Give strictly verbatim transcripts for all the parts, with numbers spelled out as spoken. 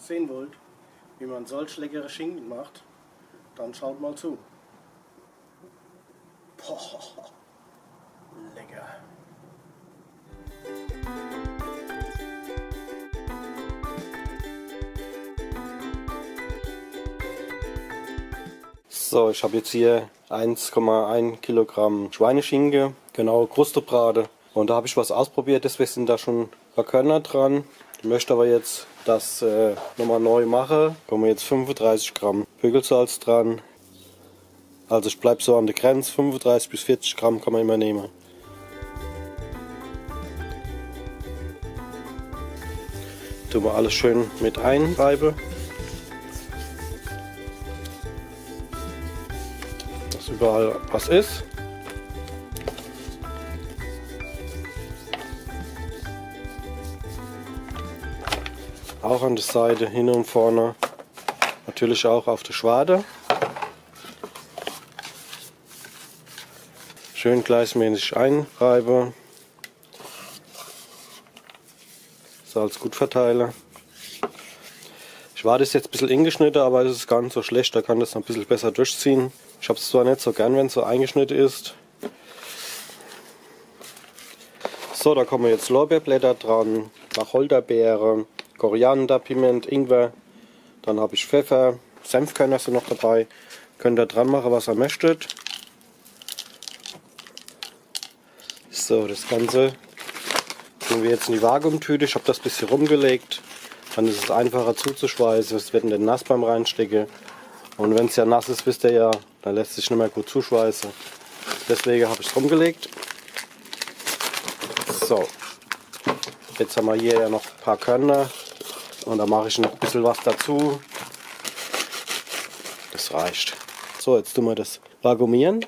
sehen wollt, wie man solch leckere Schinken macht, dann schaut mal zu. Boah, lecker. So, ich habe jetzt hier eins Komma eins Kilogramm Schweineschinken, genau Krustebrate. Und da habe ich was ausprobiert, deswegen sind da schon ein paar Körner dran. Ich möchte aber jetzt das äh, nochmal neu machen. Da kommen jetzt fünfunddreißig Gramm Pökelsalz dran. Also ich bleibe so an der Grenze, fünfunddreißig bis vierzig Gramm kann man immer nehmen. Tun wir alles schön mit einreiben. Dass überall was ist. Auch an der Seite, hinten und vorne. Natürlich auch auf der Schwade. Schön gleichmäßig einreiben. Salz gut verteilen. Die Schwade ist jetzt ein bisschen eng geschnitten, aber es ist gar nicht so schlecht, da kann das noch ein bisschen besser durchziehen. Ich habe es zwar nicht so gern, wenn es so eingeschnitten ist. So, da kommen jetzt Lorbeerblätter dran, Wacholderbeere, Koriander, Piment, Ingwer. Dann habe ich Pfeffer, Senfkörner sind noch dabei. Könnt ihr dran machen, was ihr möchtet. So, das Ganze tun wir jetzt in die Vakuumtüte. Ich habe das ein bisschen rumgelegt. Dann ist es einfacher zuzuschweißen. Es wird nicht nass beim Reinstecken. Und wenn es ja nass ist, wisst ihr ja, dann lässt sich nicht mehr gut zuschweißen. Deswegen habe ich es rumgelegt. So, jetzt haben wir hier ja noch ein paar Körner. Und da mache ich noch ein bisschen was dazu. Das reicht. So, jetzt tun wir das vakuumieren.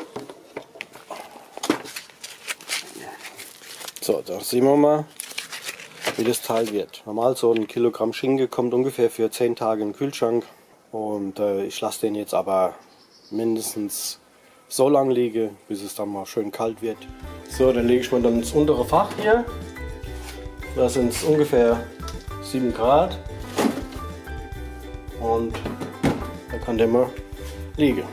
So, da sehen wir mal, wie das Teil wird. Normal so ein Kilogramm Schinken kommt ungefähr für zehn Tage in den Kühlschrank. Und äh, ich lasse den jetzt aber mindestens so lange liegen, bis es dann mal schön kalt wird. So, dann lege ich mal dann ins untere Fach hier. Da sind es ungefähr sieben Grad. Und da kann der mal liegen.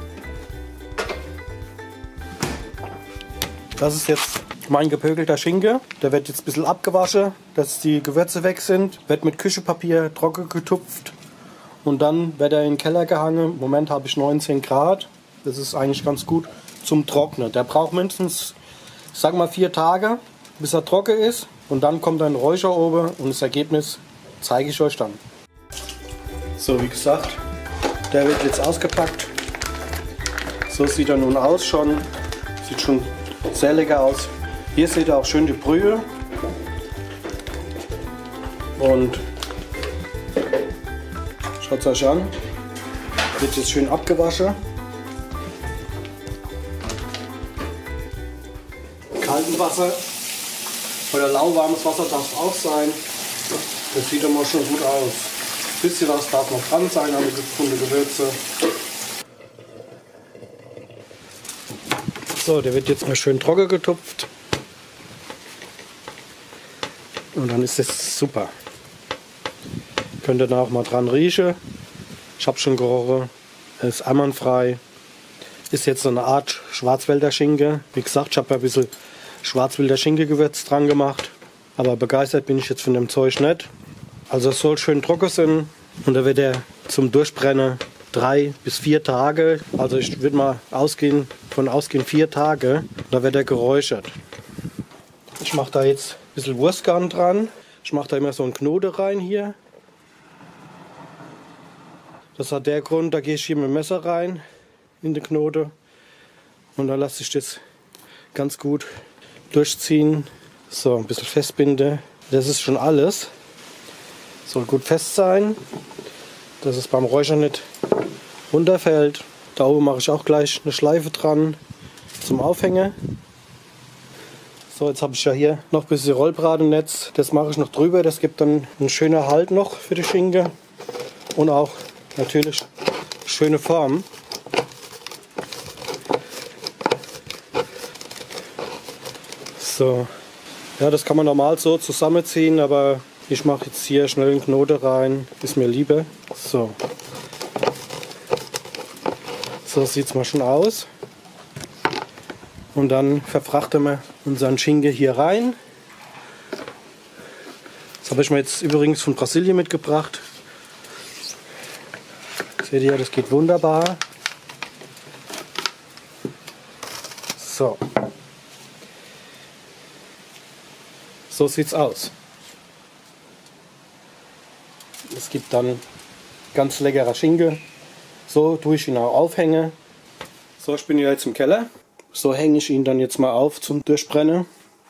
Das ist jetzt mein gepökelter Schinken. Der wird jetzt ein bisschen abgewaschen, dass die Gewürze weg sind. Wird mit Küchenpapier trocken getupft. Und dann wird er in den Keller gehangen. Im Moment habe ich neunzehn Grad. Das ist eigentlich ganz gut zum Trocknen. Der braucht mindestens, ich sag mal, vier Tage, bis er trocken ist. Und dann kommt ein Räucher oben und das Ergebnis zeige ich euch dann. So, wie gesagt, der wird jetzt ausgepackt. So sieht er nun aus schon. Sieht schon sehr lecker aus. Hier seht ihr auch schön die Brühe. Und schaut es euch an. Wird jetzt schön abgewaschen. Kaltes Wasser oder lauwarmes Wasser darf es auch sein. Das sieht immer schon gut aus. Ein bisschen was darf noch dran sein an die Gewürze. So, der wird jetzt mal schön trocken getupft. Und dann ist es super. Könnt ihr da auch mal dran riechen. Ich habe schon gerochen. Er ist einwandfrei. Ist jetzt so eine Art Schwarzwälder Schinken. Wie gesagt, ich habe ein bisschen Schwarzwälder Schinkengewürz dran gemacht. Aber begeistert bin ich jetzt von dem Zeug nicht. Also es soll schön trocken sein. Und da wird er zum Durchbrennen drei bis vier Tage. Also ich würde mal ausgehen, von ausgehen vier Tage. Da wird er geräuchert. Ich mache da jetzt ein bisschen Wurstgarn dran. Ich mache da immer so einen Knoten rein hier. Das hat der Grund, da gehe ich hier mit dem Messer rein in den Knoten. Und dann lasse ich das ganz gut durchziehen. So, ein bisschen festbinden. Das ist schon alles. Soll gut fest sein, dass es beim Räuchern nicht runterfällt. Da oben mache ich auch gleich eine Schleife dran zum Aufhängen. So, jetzt habe ich ja hier noch ein bisschen Rollbratennetz. Das mache ich noch drüber. Das gibt dann einen schönen Halt noch für die Schinken. Und auch natürlich schöne Form. So, ja, das kann man normal so zusammenziehen, aber Ich mache jetzt hier schnell einen Knoten rein, ist mir lieber. So. So sieht es mal schon aus. Und dann verfrachten wir unseren Schinken hier rein. Das habe ich mir jetzt übrigens von Brasilien mitgebracht. Seht ihr, das geht wunderbar. So. So sieht's aus. Es gibt dann ganz leckerer Schinken. So tue ich ihn auch aufhängen. So, ich bin hier jetzt im Keller. So hänge ich ihn dann jetzt mal auf zum Durchbrennen.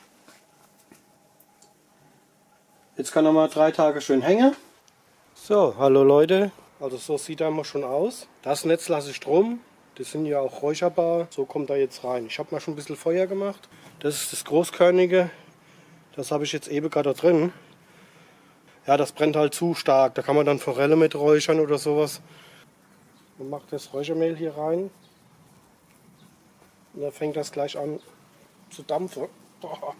Jetzt kann er mal drei Tage schön hängen. So, hallo Leute. Also so sieht er mal schon aus. Das Netz lasse ich drum. Das sind ja auch räucherbar. So kommt er jetzt rein. Ich habe mal schon ein bisschen Feuer gemacht. Das ist das Großkörnige. Das habe ich jetzt eben gerade da drin. Ja, das brennt halt zu stark. Da kann man dann Forelle mit räuchern oder sowas. Man macht das Räuchermehl hier rein. Und dann fängt das gleich an zu dampfen. Boah.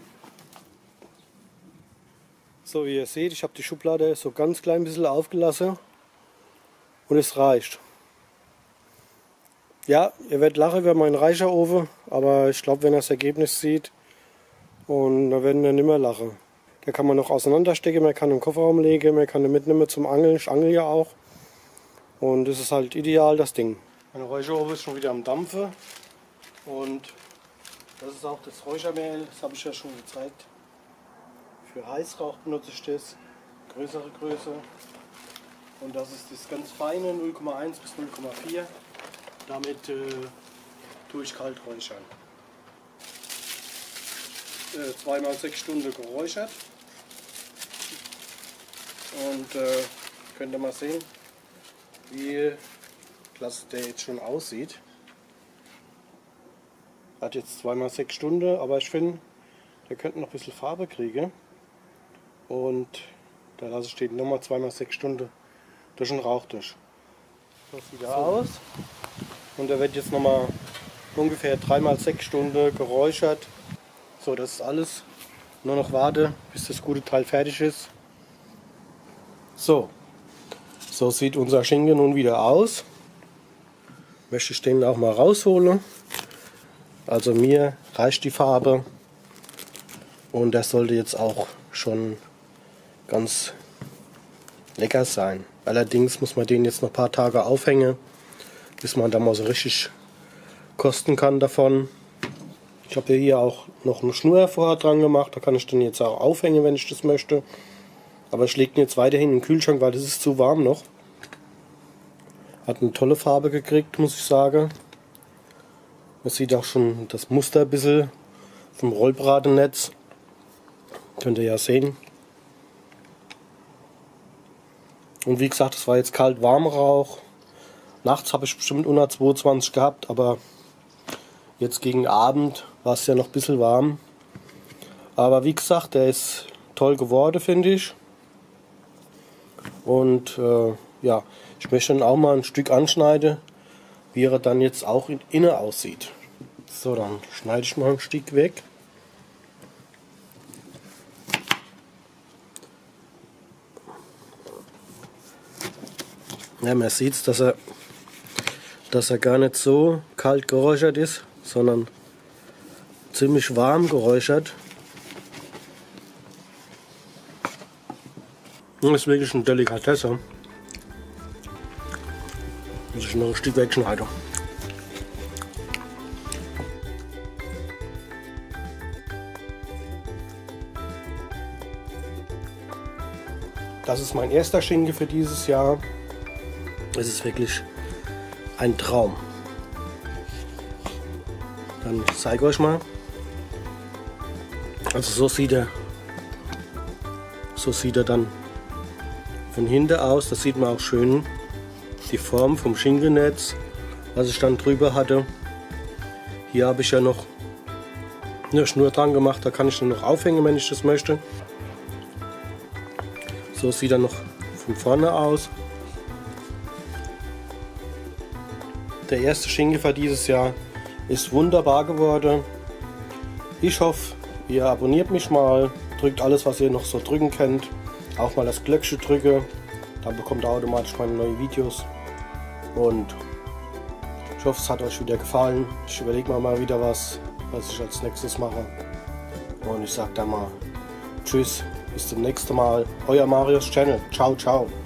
So, wie ihr seht, ich habe die Schublade so ganz klein bisschen aufgelassen. Und es reicht. Ja, ihr werdet lachen über meinen Räucherofen, aber ich glaube, wenn ihr das Ergebnis sieht, und da werden wir nicht mehr lachen. Da kann man noch auseinanderstecken, man kann im Kofferraum legen, man kann ihn mitnehmen zum Angeln. Ich angel ja auch. Und das ist halt ideal, das Ding. Mein Räucherofen ist schon wieder am Dampfen. Und das ist auch das Räuchermehl, das habe ich ja schon gezeigt. Für Heißrauch benutze ich das, größere Größe. Und das ist das ganz feine null Komma eins bis null Komma vier. Damit äh, tue ich kalt räuchern. Äh, zweimal sechs Stunden geräuchert. Und äh, könnt ihr mal sehen, wie klasse der jetzt schon aussieht. Hat jetzt zweimal sechs Stunden, aber ich finde, der könnte noch ein bisschen Farbe kriegen. Und da lasse ich den nochmal zweimal sechs Stunden durch den Rauch durch. So sieht er aus. Und der wird jetzt nochmal ungefähr dreimal sechs Stunden geräuchert. So, das ist alles. Nur noch warte, bis das gute Teil fertig ist. So, so sieht unser Schinken nun wieder aus. Möchte ich den auch mal rausholen. Also mir reicht die Farbe. Und das sollte jetzt auch schon ganz lecker sein. Allerdings muss man den jetzt noch ein paar Tage aufhängen, bis man da mal so richtig kosten kann davon. Ich habe hier auch noch eine Schnur vorher dran gemacht, da kann ich den jetzt auch aufhängen, wenn ich das möchte. Aber ich lege den jetzt weiterhin in den Kühlschrank, weil das ist zu warm noch. Hat eine tolle Farbe gekriegt, muss ich sagen. Man sieht auch schon das Muster ein bisschen vom Rollbratennetz. Könnt ihr ja sehen. Und wie gesagt, es war jetzt kalt-warm Rauch. Nachts habe ich bestimmt unter zweiundzwanzig gehabt, aber jetzt gegen Abend war es ja noch ein bisschen warm. Aber wie gesagt, der ist toll geworden, finde ich. Und äh, ja, ich möchte dann auch mal ein Stück anschneiden, wie er dann jetzt auch in innen aussieht. So, dann schneide ich mal ein Stück weg. Ja, man sieht, dass er, dass er gar nicht so kalt geräuchert ist, sondern ziemlich warm geräuchert. Das ist wirklich eine Delikatesse. Muss ich noch ein Stück wegschneiden. Das ist mein erster Schinken für dieses Jahr. Es ist wirklich ein Traum. Dann zeige ich euch mal. Also so sieht er, so sieht er dann von hinten aus. Das sieht man auch schön die Form vom Schinkennetz, was ich dann drüber hatte. Hier habe ich ja noch eine Schnur dran gemacht, da kann ich dann noch aufhängen, wenn ich das möchte. So sieht er noch von vorne aus. Der erste Schinken für dieses Jahr ist wunderbar geworden. Ich hoffe, ihr abonniert mich mal, drückt alles, was ihr noch so drücken könnt. auch mal das Glöckchen drücke, dann bekommt ihr automatisch meine neuen Videos. Und ich hoffe, es hat euch wieder gefallen. Ich überlege mal, mal wieder was, was ich als nächstes mache. Und ich sage dann mal tschüss, bis zum nächsten Mal. Euer Marius Channel. Ciao, ciao.